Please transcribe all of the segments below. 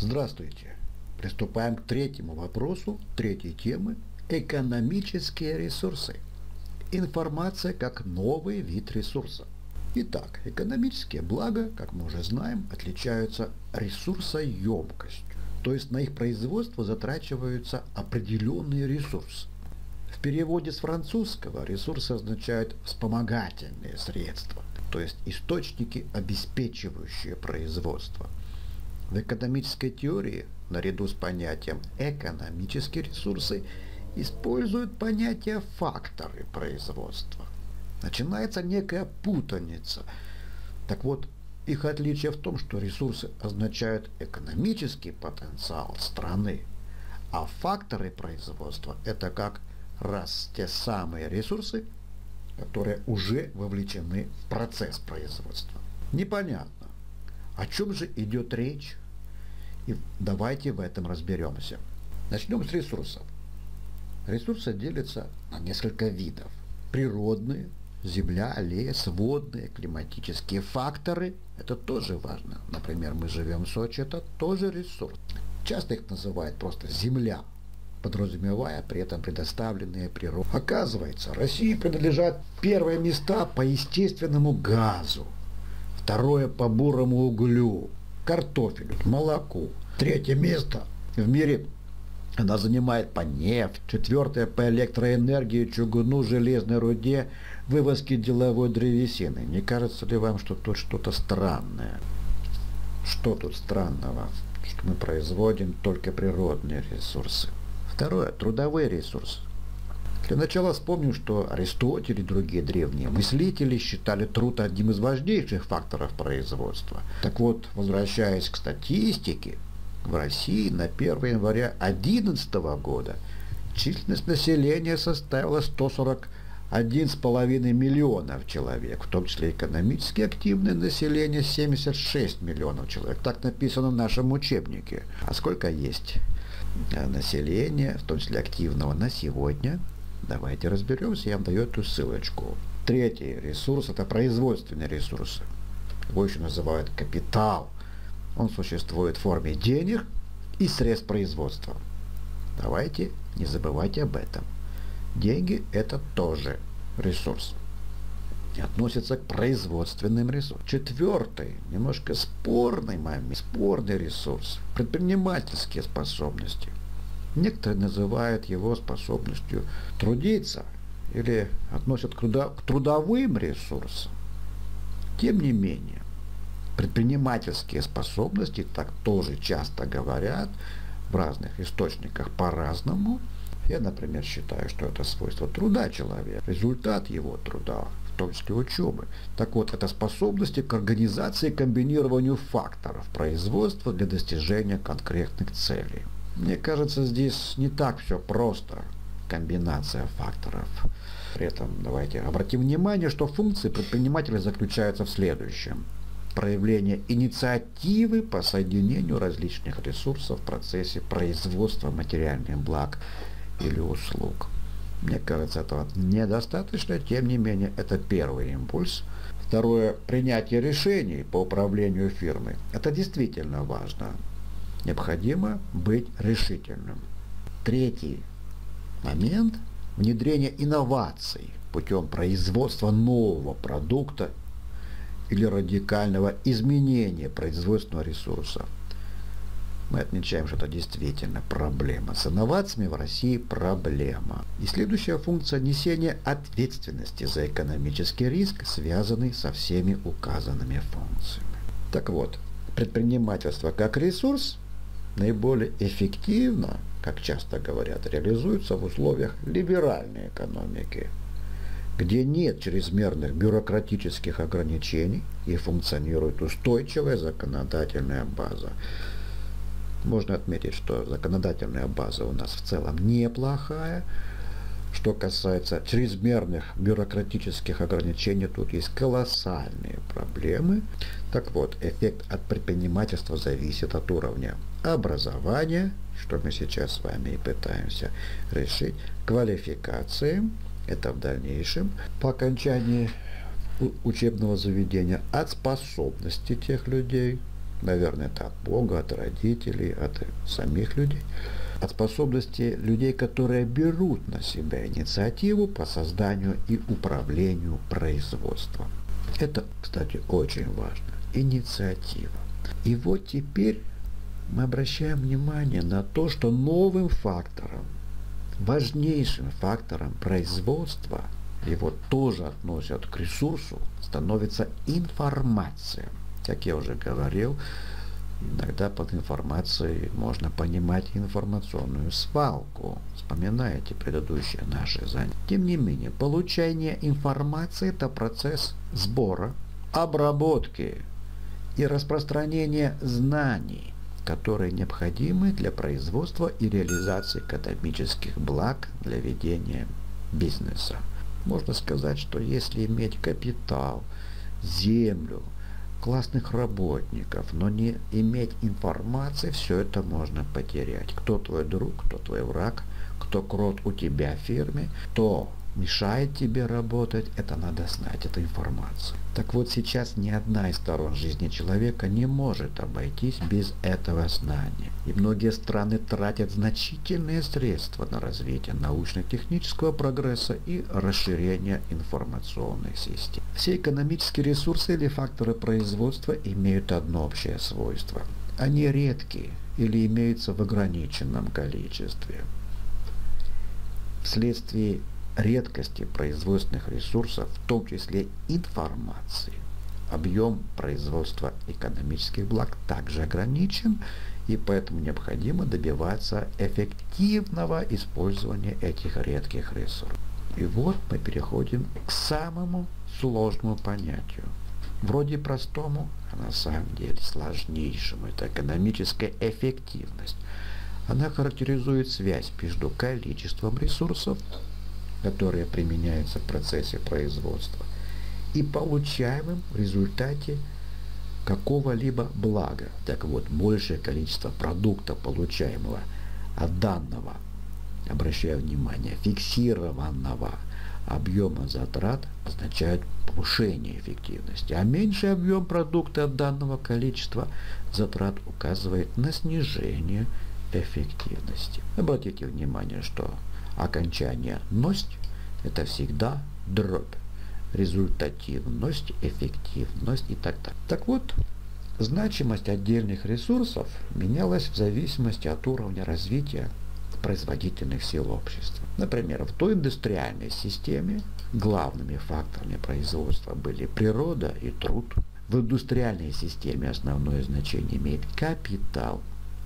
Здравствуйте! Приступаем к третьему вопросу, третьей темы – экономические ресурсы. Информация как новый вид ресурса. Итак, экономические блага, как мы уже знаем, отличаются ресурсоемкостью, то есть на их производство затрачиваются определенные ресурсы. В переводе с французского ресурсы означают вспомогательные средства, то есть источники, обеспечивающие производство. В экономической теории, наряду с понятием «экономические ресурсы», используют понятие «факторы производства». Начинается некая путаница. Так вот, их отличие в том, что ресурсы означают экономический потенциал страны, а факторы производства – это как раз те самые ресурсы, которые уже вовлечены в процесс производства. Непонятно, о чем же идет речь? И давайте в этом разберемся. Начнем с ресурсов. Ресурсы делятся на несколько видов. Природные, земля, лес, водные, климатические факторы. Это тоже важно. Например, мы живем в Сочи, это тоже ресурс. Часто их называют просто земля, подразумевая при этом предоставленные природой. Оказывается, России принадлежат первые места по естественному газу, второе по бурому углю, картофелю, молоку. Третье место в мире она занимает по нефть, четвертое по электроэнергии, чугуну, железной руде, вывозке деловой древесины. Не кажется ли вам, что тут что-то странное? Что тут странного? Что мы производим только природные ресурсы. Второе – трудовые ресурсы. Для начала вспомним, что Аристотель и другие древние мыслители считали труд одним из важнейших факторов производства. Так вот, возвращаясь к статистике, в России на 1 января 2011 года численность населения составила 141,5 миллионов человек, в том числе экономически активное население 76 миллионов человек. Так написано в нашем учебнике. А сколько есть населения, в том числе активного, на сегодня? Давайте разберемся, я вам даю эту ссылочку. Третий ресурс – это производственные ресурсы. Его еще называют капитал. Он существует в форме денег и средств производства. Давайте не забывайте об этом. Деньги – это тоже ресурс. И относится к производственным ресурсам. Четвертый, немножко спорный момент, спорный ресурс – предпринимательские способности. Некоторые называют его способностью трудиться или относят к трудовым ресурсам. Тем не менее, предпринимательские способности, так тоже часто говорят в разных источниках по-разному. Я, например, считаю, что это свойство труда человека, результат его труда, в том числе учебы. Так вот, это способности к организации и комбинированию факторов производства для достижения конкретных целей. Мне кажется, здесь не так все просто, комбинация факторов. При этом давайте обратим внимание, что функции предпринимателя заключаются в следующем. Проявление инициативы по соединению различных ресурсов в процессе производства материальных благ или услуг. Мне кажется, этого недостаточно, тем не менее, это первый импульс. Второе, принятие решений по управлению фирмой. Это действительно важно. Необходимо быть решительным. Третий момент – внедрение инноваций путем производства нового продукта или радикального изменения производственного ресурса. Мы отмечаем, что это действительно проблема. С инновациями в России проблема. И следующая функция – несение ответственности за экономический риск, связанный со всеми указанными функциями. Так вот, предпринимательство как ресурс наиболее эффективно, как часто говорят, реализуется в условиях либеральной экономики, где нет чрезмерных бюрократических ограничений и функционирует устойчивая законодательная база. Можно отметить, что законодательная база у нас в целом неплохая. Что касается чрезмерных бюрократических ограничений, тут есть колоссальные проблемы. Так вот, эффект от предпринимательства зависит от уровня образования, что мы сейчас с вами и пытаемся решить, квалификации, это в дальнейшем, по окончании учебного заведения, от способности тех людей, Наверное, это от Бога, от родителей, от самих людей. От способности людей, которые берут на себя инициативу по созданию и управлению производством. Это, кстати, очень важно. Инициатива. И вот теперь мы обращаем внимание на то, что новым фактором, важнейшим фактором производства, его тоже относят к ресурсу, становится информация. Как я уже говорил, иногда под информацией можно понимать информационную свалку. Вспоминаете предыдущие наши занятия. Тем не менее, получение информации – это процесс сбора, обработки и распространения знаний, которые необходимы для производства и реализации экономических благ для ведения бизнеса. Можно сказать, что если иметь капитал, землю, классных работников, но не иметь информации, все это можно потерять. Кто твой друг, кто твой враг, кто крот у тебя в фирме, кто мешает тебе работать, это надо знать, это информация. Так вот, сейчас ни одна из сторон жизни человека не может обойтись без этого знания. И многие страны тратят значительные средства на развитие научно-технического прогресса и расширение информационных систем. Все экономические ресурсы или факторы производства имеют одно общее свойство. Они редкие или имеются в ограниченном количестве. Вследствие редкости производственных ресурсов, в том числе информации, объем производства экономических благ также ограничен, и поэтому необходимо добиваться эффективного использования этих редких ресурсов. И вот мы переходим к самому сложному понятию. Вроде простому, а на самом деле сложнейшему. Это экономическая эффективность. Она характеризует связь между количеством ресурсов, которые применяются в процессе производства, и получаемым в результате какого-либо блага. Так вот, большее количество продукта, получаемого от данного, обращаю внимание, фиксированного объема затрат, означает повышение эффективности, а меньший объем продукта от данного количества затрат указывает на снижение эффективности. Обратите внимание, что окончание «ность» – это всегда дробь. Результативность, эффективность и так далее. Так вот, значимость отдельных ресурсов менялась в зависимости от уровня развития производительных сил общества. Например, в той индустриальной системе главными факторами производства были природа и труд. В индустриальной системе основное значение имеет капитал.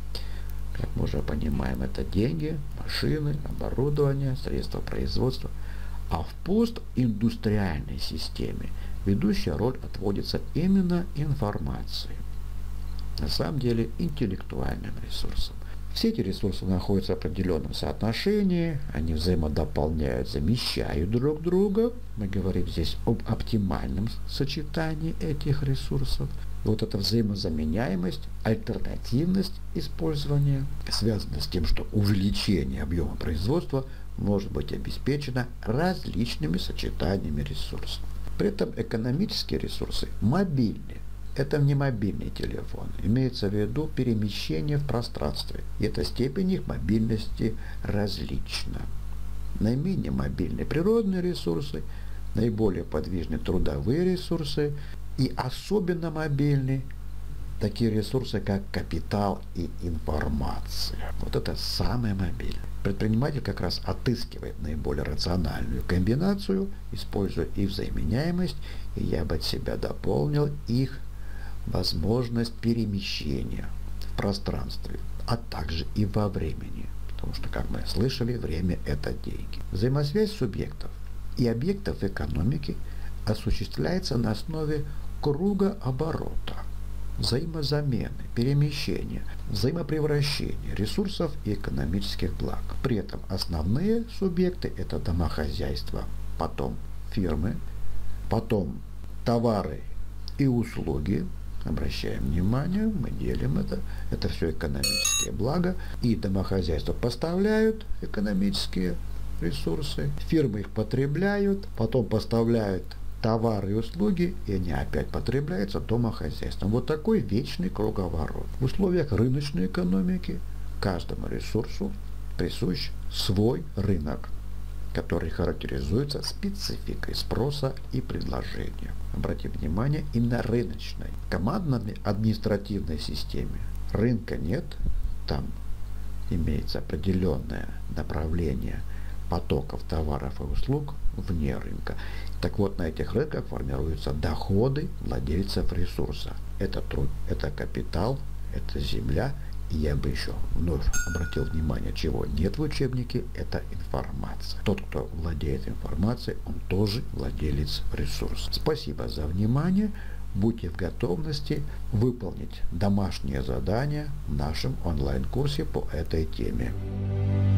Как мы уже понимаем, это деньги, машины, оборудование, средства производства. А в постиндустриальной системе ведущая роль отводится именно информации. На самом деле интеллектуальным ресурсам. Все эти ресурсы находятся в определенном соотношении, они взаимодополняют, замещают друг друга. Мы говорим здесь об оптимальном сочетании этих ресурсов. Вот эта взаимозаменяемость, альтернативность использования связана с тем, что увеличение объема производства может быть обеспечено различными сочетаниями ресурсов. При этом экономические ресурсы мобильны. Это не мобильный телефон. Имеется в виду перемещение в пространстве. И эта степень их мобильности различна. Наименее мобильны природные ресурсы, наиболее подвижны трудовые ресурсы, и особенно мобильны такие ресурсы, как капитал и информация. Вот это самое мобильное. Предприниматель как раз отыскивает наиболее рациональную комбинацию, используя и взаимоменяемость, и я бы от себя дополнил их возможность перемещения в пространстве, а также и во времени. Потому что, как мы слышали, время – это деньги. Взаимосвязь субъектов и объектов экономики осуществляется на основе круга оборота, взаимозамены, перемещения, взаимопревращения ресурсов и экономических благ. При этом основные субъекты – это домохозяйства, потом фирмы, потом товары и услуги. Обращаем внимание, мы делим это все экономические блага, и домохозяйства поставляют экономические ресурсы, фирмы их потребляют, потом поставляют товары и услуги, и они опять потребляются домохозяйством. Вот такой вечный круговорот. В условиях рыночной экономики каждому ресурсу присущ свой рынок, который характеризуется спецификой спроса и предложения. Обратите внимание, именно рыночной. В командно-административной системе рынка нет, там имеется определенное направление потоков товаров и услуг вне рынка. Так вот, на этих рынках формируются доходы владельцев ресурса. Это труд, это капитал, это земля. И я бы еще вновь обратил внимание, чего нет в учебнике, это информация. Тот, кто владеет информацией, он тоже владелец ресурса. Спасибо за внимание. Будьте в готовности выполнить домашнее задание в нашем онлайн-курсе по этой теме.